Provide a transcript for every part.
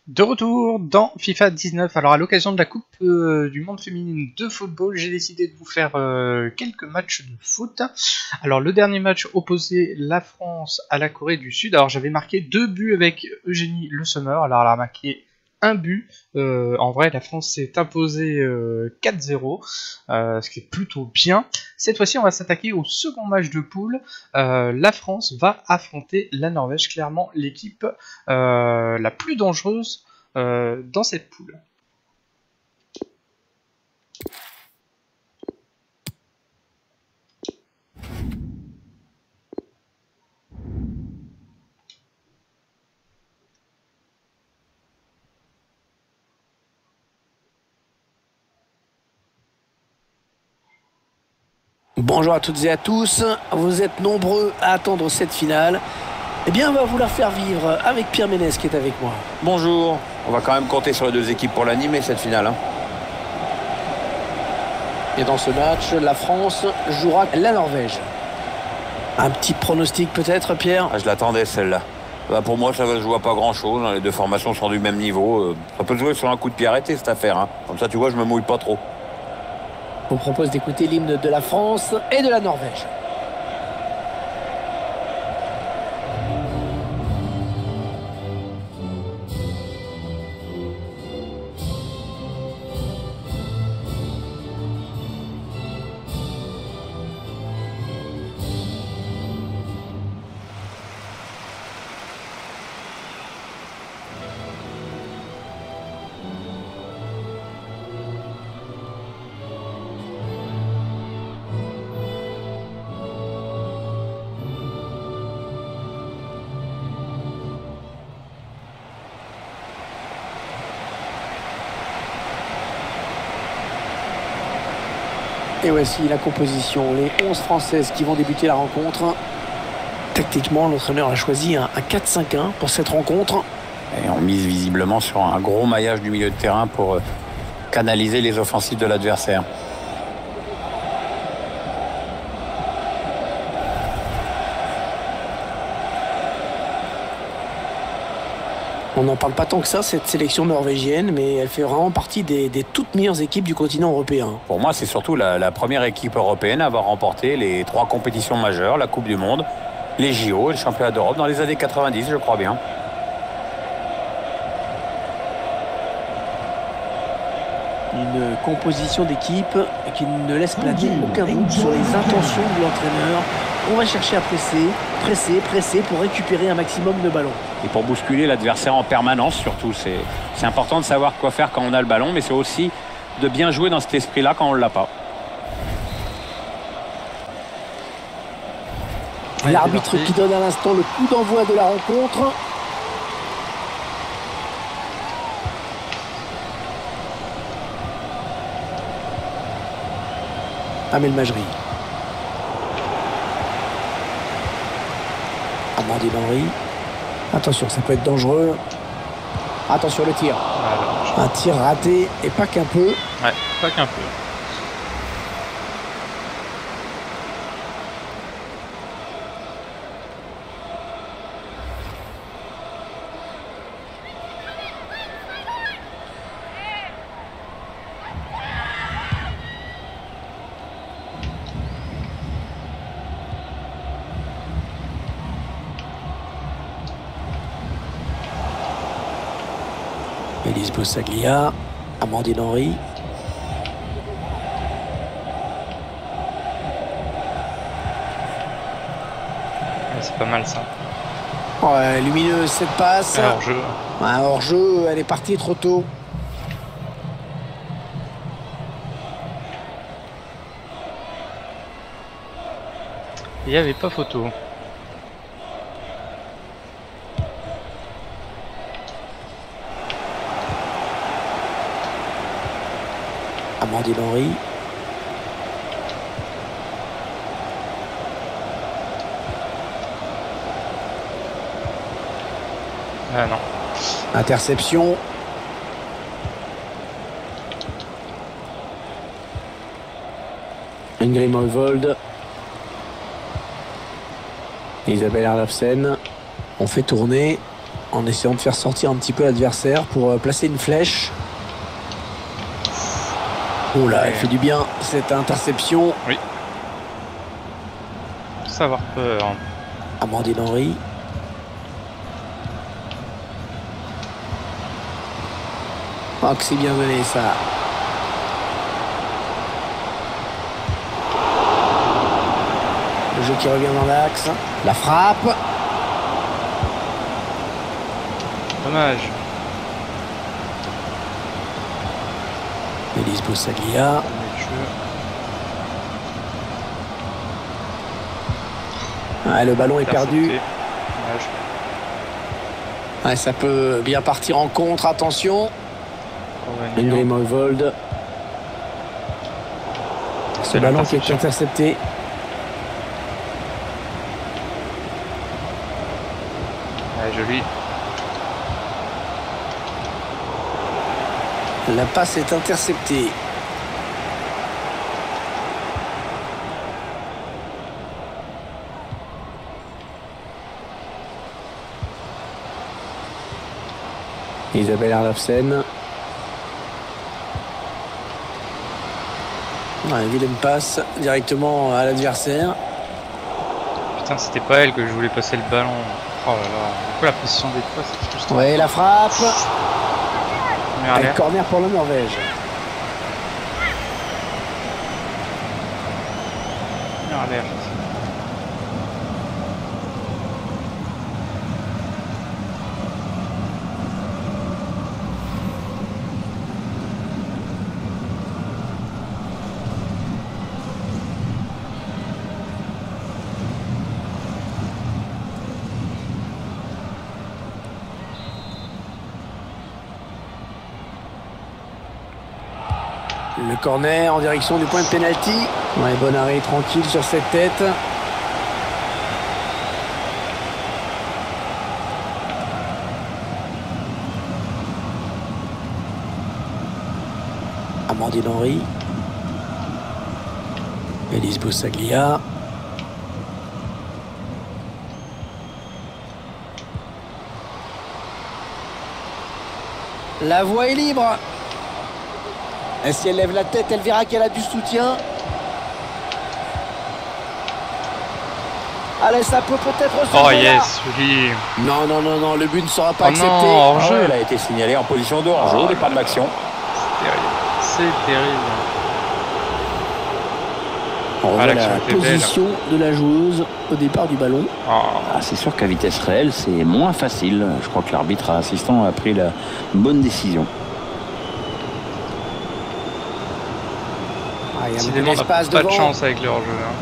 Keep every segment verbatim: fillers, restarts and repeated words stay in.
De retour dans FIFA dix-neuf. Alors à l'occasion de la Coupe euh, du Monde féminine de football, j'ai décidé de vous faire euh, quelques matchs de foot. Alors le dernier match opposait la France à la Corée du Sud. Alors j'avais marqué deux buts avec Eugénie Le Sommer. Alors elle a marqué un but. Euh, en vrai, la France s'est imposée euh, quatre zéro, euh, ce qui est plutôt bien. Cette fois-ci, on va s'attaquer au second match de poule. Euh, la France va affronter la Norvège, clairement l'équipe euh, la plus dangereuse euh, dans cette poule. Bonjour à toutes et à tous, vous êtes nombreux à attendre cette finale. Eh bien, on va vous la faire vivre avec Pierre Ménès qui est avec moi. Bonjour, on va quand même compter sur les deux équipes pour l'animer cette finale. Hein. Et dans ce match, la France jouera la Norvège. Un petit pronostic peut-être, Pierre? Ah, je l'attendais celle-là. Bah, pour moi, ça va se jouer à pas grand-chose. Hein. Les deux formations sont du même niveau. Ça peut se jouer sur un coup de pied arrêté cette affaire. Hein. Comme ça, tu vois, je me mouille pas trop. On vous propose d'écouter l'hymne de la France et de la Norvège. Et voici la composition, les onze Françaises qui vont débuter la rencontre. Tactiquement, l'entraîneur a choisi un, un quatre cinq un pour cette rencontre. Et on mise visiblement sur un gros maillage du milieu de terrain pour euh, canaliser les offensives de l'adversaire. On n'en parle pas tant que ça, cette sélection norvégienne, mais elle fait vraiment partie des, des toutes meilleures équipes du continent européen. Pour moi, c'est surtout la, la première équipe européenne à avoir remporté les trois compétitions majeures, la Coupe du Monde, les J O et le Championnat d'Europe dans les années quatre-vingt-dix, je crois bien. Une composition d'équipe qui ne laisse planer aucun doute sur les intentions de l'entraîneur. On va chercher à presser, presser, presser pour récupérer un maximum de ballons. Et pour bousculer l'adversaire en permanence, surtout. C'est important de savoir quoi faire quand on a le ballon, mais c'est aussi de bien jouer dans cet esprit-là quand on ne l'a pas. L'arbitre qui donne à l'instant le coup d'envoi de la rencontre. Amel Majri. Amandine Henry. Attention, ça peut être dangereux. Attention le tir. Un tir raté et pas qu'un peu. Ouais, pas qu'un peu. Elise Bossaglia, Amandine Henry. Ouais, c'est pas mal ça. Ouais, lumineuse cette passe. Un hors-jeu. Un hors-jeu, elle est partie trop tôt. Il n'y avait pas photo. Amandine Henry. Ah non. Interception. Ingrid Molvold. Isabelle Erlofsen. On fait tourner. en essayant de faire sortir un petit peu l'adversaire pour euh, placer une flèche. Oh là, elle fait du bien cette interception. Oui. Sans avoir peur. Amandine Henry. Oh que c'est bien donné ça. Le jeu qui revient dans l'axe. La frappe. Dommage. Elise Bossaglia. Ah, le ballon est perdu. Dommage. Ouais, ça peut bien partir en contre. Attention. Ingrid Moivold. Ce ballon qui est intercepté. Ouais, joli. La passe est interceptée. Isabelle Arlafsen. Ouais, vilaine passe directement à l'adversaire. Putain, c'était pas elle que je voulais passer le ballon. Oh là là. Pourquoi la position des fois, c'est frustrant. Ouais, la frappe. Et corner pour la Norvège. Alerte. Le corner en direction du point de pénalty. Ouais, bon arrêt tranquille sur cette tête. Amandine Henry. Elise Bossaglia. La voie est libre. Et si elle lève la tête, elle verra qu'elle a du soutien. Allez, ça peut peut-être se Oh yes, joli. Non, non, non, non, le but ne sera pas Oh accepté. non, hors-jeu. Ah ouais, elle a été signalée en position de hors-jeu, Oh et pas de l'action. C'est terrible. C'est terrible. On revoit Ah, la l'action était belle. position de la joueuse au départ du ballon. Oh. Ah, c'est sûr qu'à vitesse réelle, c'est moins facile. Je crois que l'arbitre assistant a pris la bonne décision. Ah, il y a beaucoup Décidément, on n'a d'espace pas de devant. chance avec le hors-jeu. Hein.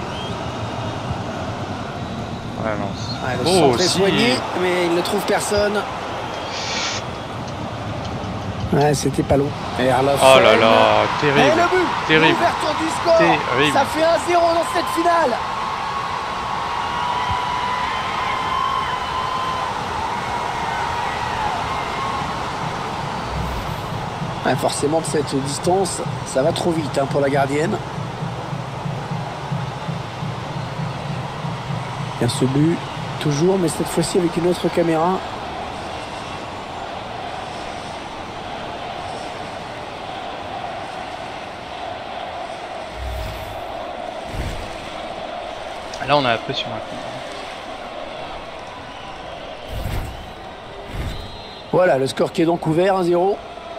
Ouais, non. Ah, le Oh, centre est si. soigné, mais il ne trouve personne. Ouais, c'était pas long. Et Arlofsen. Oh là là, Et terrible. le but, Terrible. l'ouverture du score. Terrible. Ça fait un zéro dans cette finale. Ouais, forcément, de cette distance, ça va trop vite hein, pour la gardienne. Il y a ce but, toujours, mais cette fois-ci avec une autre caméra. Là, on a la pression. Hein. Voilà, le score qui est donc ouvert, un zéro.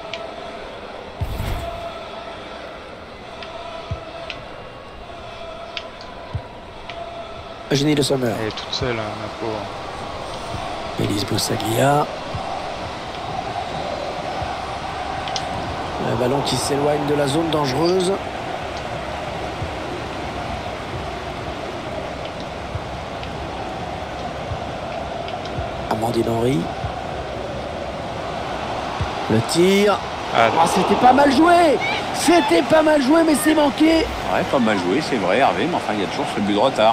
Jenny Le Sommer. Elle est toute seule, hein, ma pauvre. Elise Bossaglia. Le ballon qui s'éloigne de la zone dangereuse. Amandine Henry. Le tir. Ah, Ah, c'était pas mal joué. C'était pas mal joué, mais c'est manqué. Ouais, pas mal joué, c'est vrai, Hervé, mais enfin, il y a toujours ce but de retard.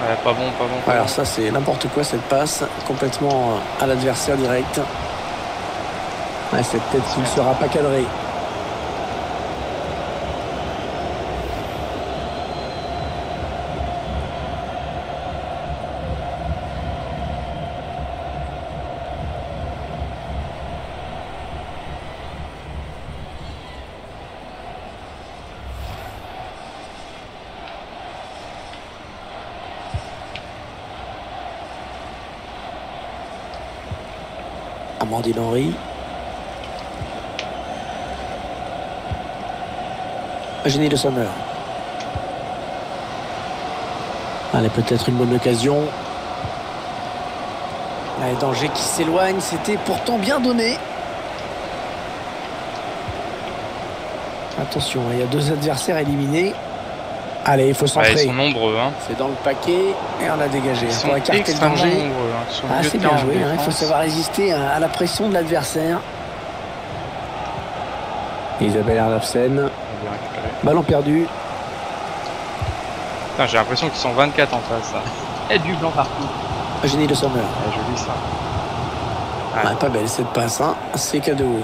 Ouais, pas bon, pas bon. Pas Alors bon. ça c'est n'importe quoi cette passe, complètement à l'adversaire direct. Ouais, c'est peut-être qu'il ne sera pas cadré. Amandine Henry. Eugénie Le Sommer. Allez, peut-être une bonne occasion. Allez, danger qui s'éloigne. C'était pourtant bien donné. Attention, il y a deux adversaires éliminés. Allez, il faut centrer. Ouais, ils sont nombreux. Hein. C'est dans le paquet et on a dégagé. Ils sont pour écarter le extrêmement danger. nombreux. Hein. Sur Ah, le c'est lieu de bien terrain joué. en Hein. Il faut défense. savoir résister à, à la pression de l'adversaire. Isabelle Erlafsen. Bien récupéré. Ballon perdu. Putain, j'ai l'impression qu'ils sont vingt-quatre en face. Là. Il y a du blanc partout. Eugénie Le Sommer. Ouais, joli ça. Ah, pas belle cette passe, hein. C'est cadeau.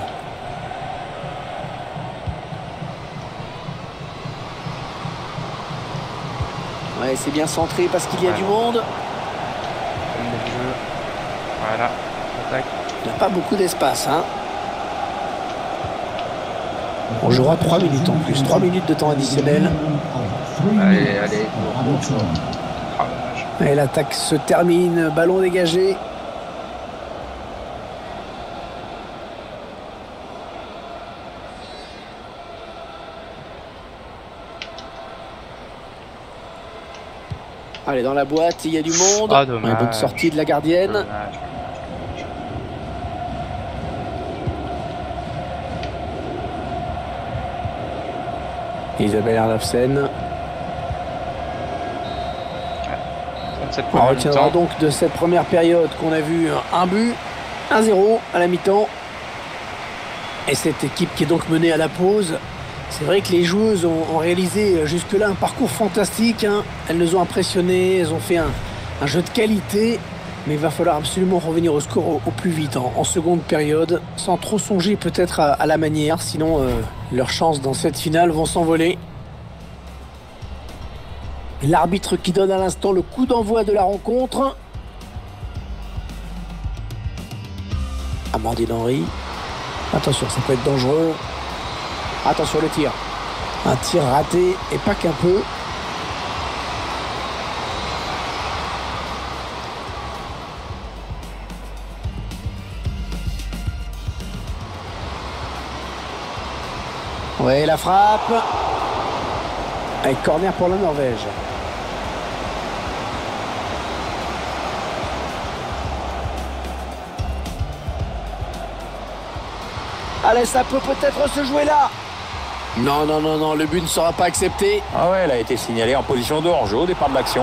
Ouais, c'est bien centré parce qu'il y a Ouais. du monde. Comme le jeu. Voilà. Attaque. Il n'y a pas beaucoup d'espace, hein. On jouera trois minutes en plus. trois minutes de temps additionnel. Allez, allez. Ah, dommage. Et l'attaque se termine. Ballon dégagé. Allez, dans la boîte, il y a du monde. Ah, dommage. Ouais, bonne sortie de la gardienne. Dommage. Isabelle Erlafsen. trente-sept On points retiendra mi-temps. donc de cette première période qu'on a vu un but, un zéro à la mi-temps. Et cette équipe qui est donc menée à la pause. C'est vrai que les joueuses ont, ont réalisé jusque-là un parcours fantastique. Hein. Elles nous ont impressionnés, elles ont fait un, un jeu de qualité. Mais il va falloir absolument revenir au score au, au plus vite, en, en seconde période, sans trop songer peut-être à, à la manière. Sinon, euh, leurs chances dans cette finale vont s'envoler. L'arbitre qui donne à l'instant le coup d'envoi de la rencontre. Amandine Henry. Attention, ça peut être dangereux. Attention le tir. Un tir raté et pas qu'un peu. Ouais, la frappe. Avec corner pour la Norvège. Allez, ça peut peut-être se jouer là. Non, non, non, non, le but ne sera pas accepté. Ah ouais, elle a été signalée en position de hors-jeu au départ de l'action.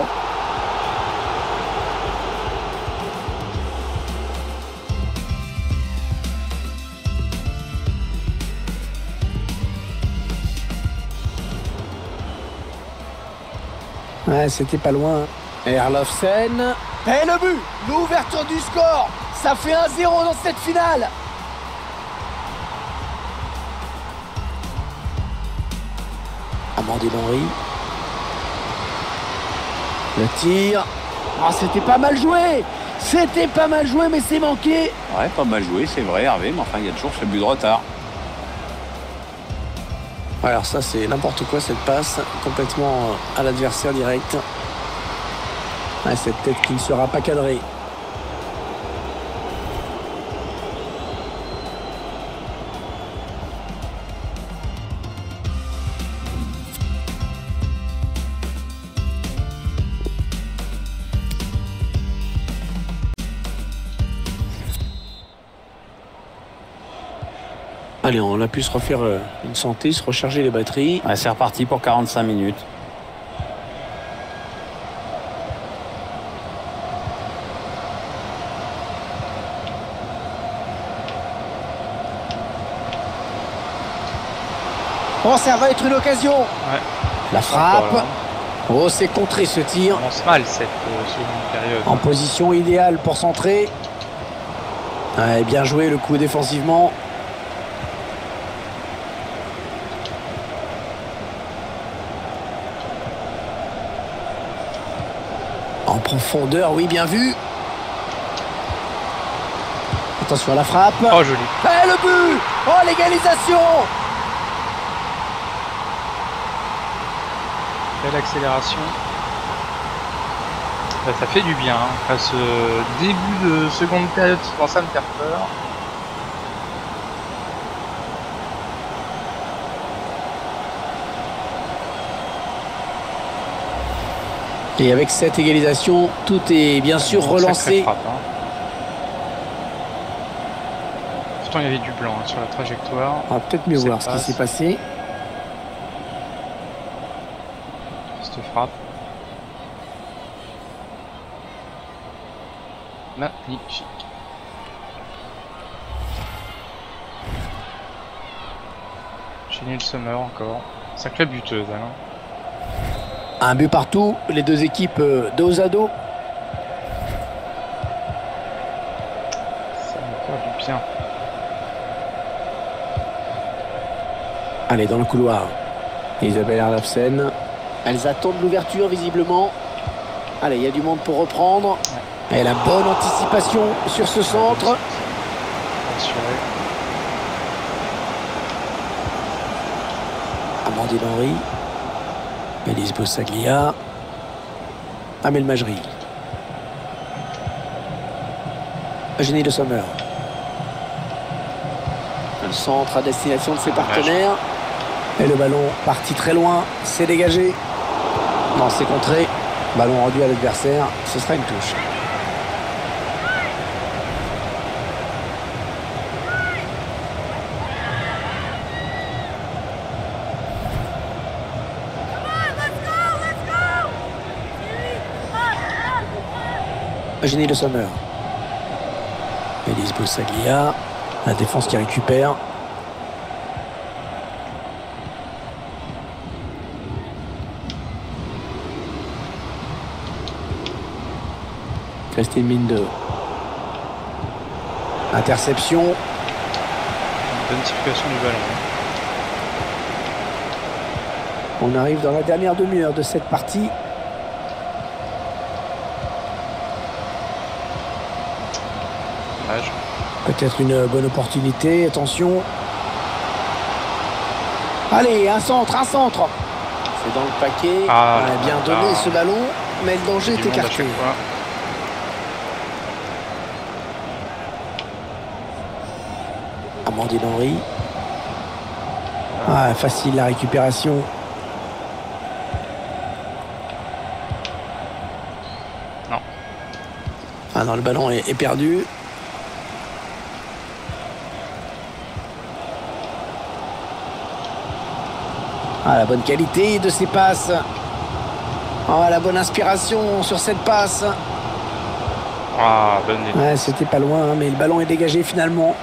Ouais, c'était pas loin. Erlofsen. Et le but, l'ouverture du score. Ça fait un zéro dans cette finale. Amandine Henry. Le tir. Ah, c'était pas mal joué. C'était pas mal joué, mais c'est manqué. Ouais, pas mal joué, c'est vrai, Hervé, mais enfin, il y a toujours ce but de retard. Alors ça, c'est n'importe quoi cette passe. Complètement à l'adversaire direct. Ouais, c'est peut-être qu'il ne sera pas cadré. Allez, on a pu se refaire une santé, se recharger les batteries. Ouais, c'est reparti pour quarante-cinq minutes. Oh, ça va être une occasion. Ouais. La frappe. Encore, là. Oh, c'est contré ce tir. On commence mal cette euh, seconde période. En position idéale pour centrer. Ouais, bien joué le coup défensivement. En profondeur, oui, bien vu. Attention à la frappe. Oh, joli. Et le but! Oh, l'égalisation! Belle accélération. Là, ça fait du bien. Hein. À ce début de seconde période qui commence à me faire peur. Et avec cette égalisation, tout est bien sûr Bon, relancé. frappe, hein. Pourtant, il y avait du blanc hein, sur la trajectoire. On va peut-être mieux Cette voir ce qui passe. s'est passé. Cette frappe. Magnifique. Génial Sommer encore. Sacrée buteuse, hein. Un but partout, les deux équipes euh, dos à dos. Ça va faire du bien. Allez, dans le couloir. Isabelle Erlafsen. Elles attendent l'ouverture visiblement. Allez, il y a du monde pour reprendre. Et la bonne anticipation sur ce centre. Assuré. Amandine Henry. Élise Bossaglia. Amel Majri. Eugénie Le Sommer. Le centre à destination de ses partenaires. Et le ballon parti très loin. C'est dégagé. Non, c'est contré. Ballon rendu à l'adversaire. Ce sera une touche. Eugénie Le Sommer. Élise Bossaglia. La défense qui récupère. Christine Minde. Interception. Une bonne circulation du ballon. On arrive dans la dernière demi-heure de cette partie. Dommage. Peut-être une bonne opportunité. Attention. Allez, un centre, un centre. C'est dans le paquet. Ah, On a bien là, donné là. ce ballon, mais le danger est Du monde à écarté. chaque fois. Amandine Henry. Ah, facile la récupération. Non. Ah non, le ballon est, est perdu. Ah, la bonne qualité de ces passes. Ah, la bonne inspiration sur cette passe. Ah, bonne idée. Ouais, c'était pas loin, hein, mais le ballon est dégagé finalement.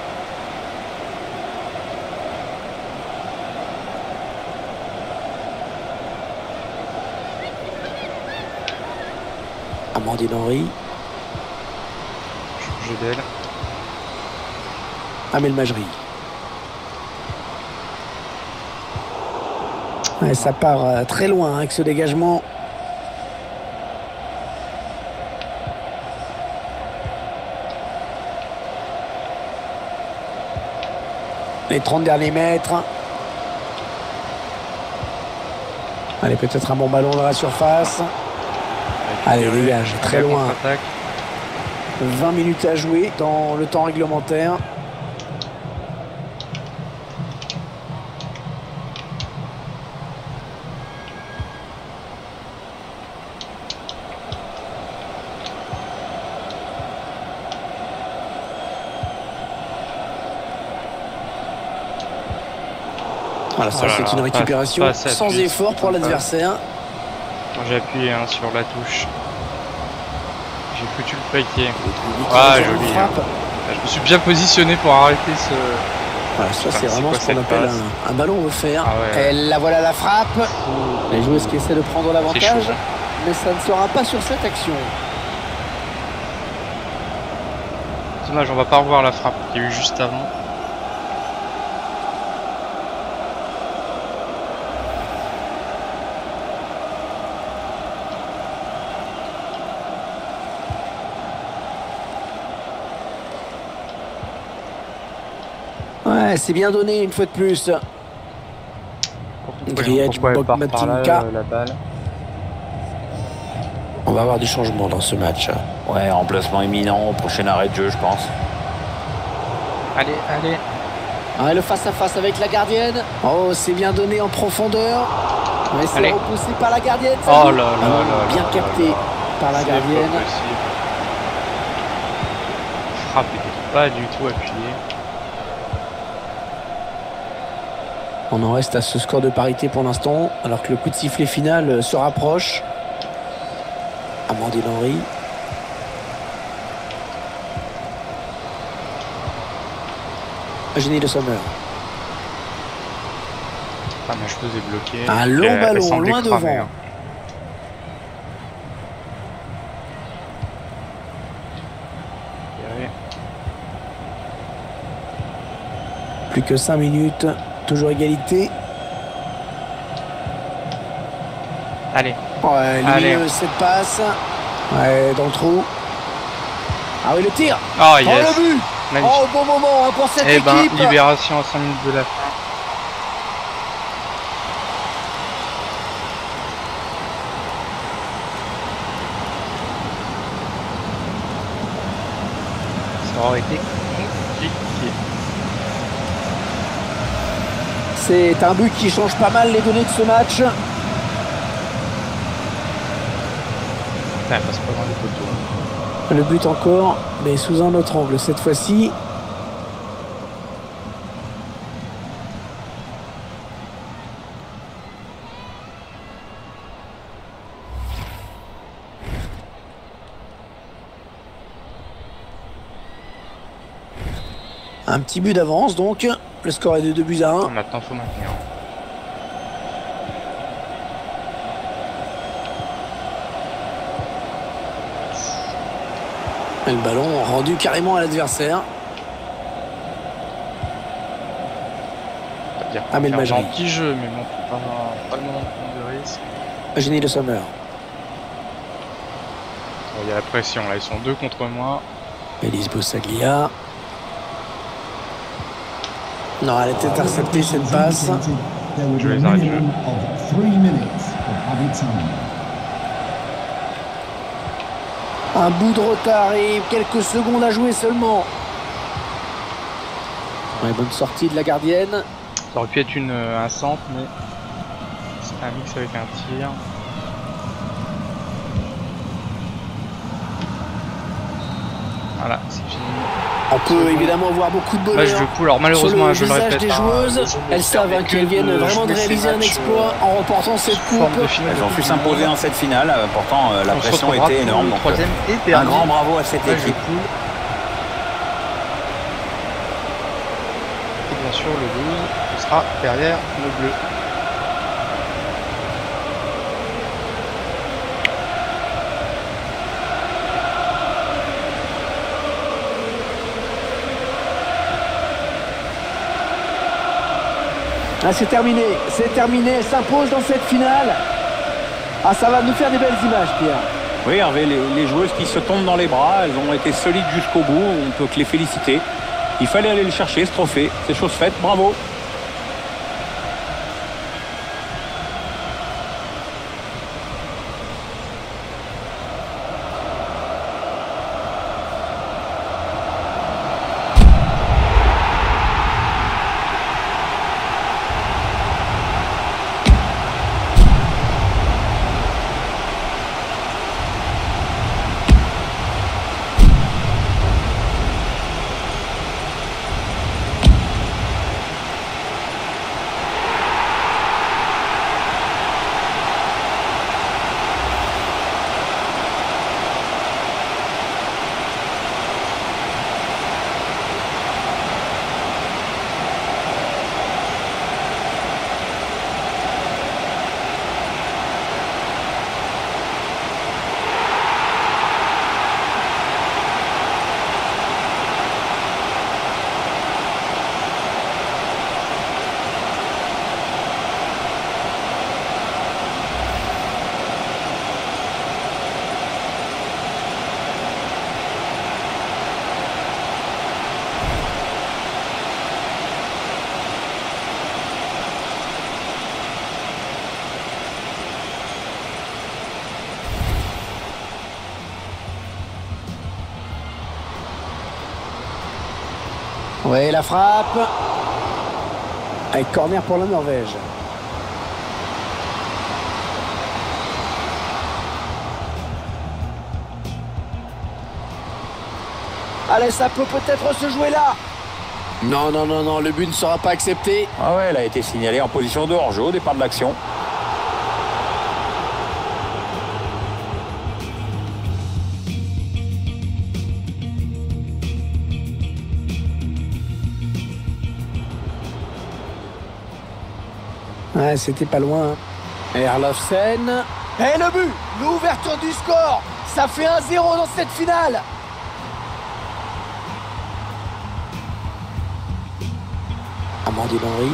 Amandine Henry. Jeu d'elle. Amel Majri. Ouais, ça part euh, très loin hein, avec ce dégagement. Les trente derniers mètres. Allez, peut-être un bon ballon dans la surface. Allez, dégage, très loin. Contre-attaque. vingt minutes à jouer dans le temps réglementaire. Voilà, ça Oh là c'est là, une récupération pas- pas assez sans appuyé, effort pour pas- l'adversaire. Quand j'ai appuyé hein, sur la touche, j'ai foutu le paquet. Et puis, Ah, Vicky joli, frappe. Je me suis bien positionné pour arrêter ce, Voilà, ça c'est vraiment quoi ce qu'on appelle un, un ballon offert. Ah ouais. Et là voilà la frappe. Les joueuses qui essaient de prendre l'avantage, chaud, mais ça ne sera pas sur cette action. Dommage, on va pas revoir la frappe qu'il y a eu juste avant. Ouais, c'est bien donné une fois de plus. Griech, Bokmatinka. La balle. On va avoir du changement dans ce match. Ouais, remplacement imminent au prochain arrêt de jeu, je pense. Allez, allez. Ouais, le face-à-face avec la gardienne. Oh, c'est bien donné en profondeur. Mais c'est repoussé par la gardienne. Oh là là là. Bien capté par la gardienne. Frappe n'était pas du tout appuyée. On en reste à ce score de parité pour l'instant, alors que le coup de sifflet final se rapproche. Amandine Henry. Eugénie Le Sommer. Ah, ma chose est bloquée. Un long elle, ballon, elle loin cramer, devant. Hein. Plus que cinq minutes, toujours égalité. Allez. Ouais, Allez. Cette passe. Ouais, dans le trou. Ah oui, le tir. Oh, yes. Oh, le but. Magnifique. Oh, bon moment hein, pour cette eh équipe. Ben, libération à cinq minutes de la fin. Ça aurait été compliqué. C'est un but qui change pas mal les données de ce match. Ah, elle passe pas dans les poteaux. Le but encore, mais sous un autre angle cette fois-ci. Un petit but d'avance donc. Le score est de deux buts à un. Maintenant, faut maintenir. Et le ballon rendu carrément à l'adversaire. Ah, mais le match. Un petit jeu, mais bon, pas, pas le moment de prendre de risque. Eugénie Le Sommer. Il y a la pression là, ils sont deux contre moi. Elise Bossaglia. Non, elle est interceptée cette passe. Je les arrête. Un bout de retard et quelques secondes à jouer seulement. Ouais, bonne sortie de la gardienne. Ça aurait pu être une, un centre, mais c'est un mix avec un tir. Voilà, c'est fini. On peut évidemment voir beaucoup de bonheur. Match de coup, alors malheureusement, je le répète, des joueuses, hein, elles savent qu'elles viennent vraiment de réaliser un exploit en remportant cette coupe. Elles ont pu s'imposer en cette finale, pourtant la on pression était énorme. Donc, troisième et un grand bravo à cette match équipe. Et bien sûr, le douze sera derrière le bleu. Ah, c'est terminé, c'est terminé, elle s'impose dans cette finale. Ah, ça va nous faire des belles images, Pierre. Oui, Hervé, les, les joueuses qui se tombent dans les bras, elles ont été solides jusqu'au bout, on peut que les féliciter. Il fallait aller le chercher, ce trophée, c'est chose faite, bravo. Ouais, la frappe. Avec corner pour la Norvège. Allez, ça peut peut-être se jouer là. Non, non, non, non, le but ne sera pas accepté. Ah ouais, elle a été signalée en position de hors-jeu au départ de l'action. Ouais, c'était pas loin. Erlofsen. Et le but, l'ouverture du score. Ça fait un zéro dans cette finale. Amandine Henry.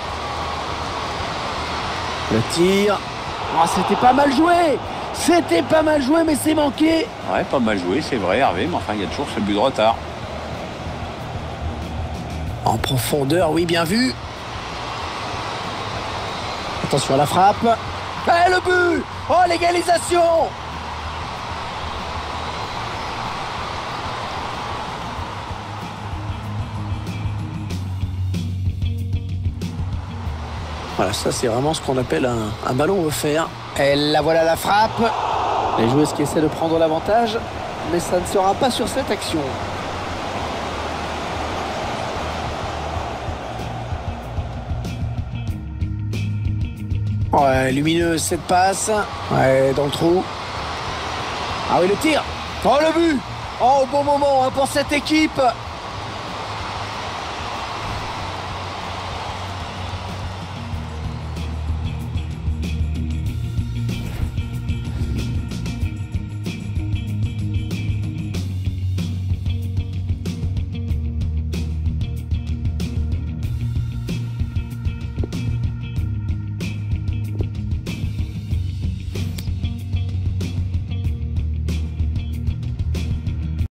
Le tir. Oh, c'était pas mal joué. C'était pas mal joué, mais c'est manqué. Ouais, pas mal joué, c'est vrai, Hervé, mais enfin, il y a toujours ce but de retard. En profondeur, oui, bien vu. Attention à la frappe. Et le but. Oh, l'égalisation. Voilà, ça c'est vraiment ce qu'on appelle un, un ballon offert. Et la voilà la frappe. Les joueuses qui essaient de prendre l'avantage, mais ça ne sera pas sur cette action. Ouais, lumineuse cette passe. Ouais, dans le trou. Ah oui, le tir. Oh, le but. Oh, au bon moment hein, pour cette équipe.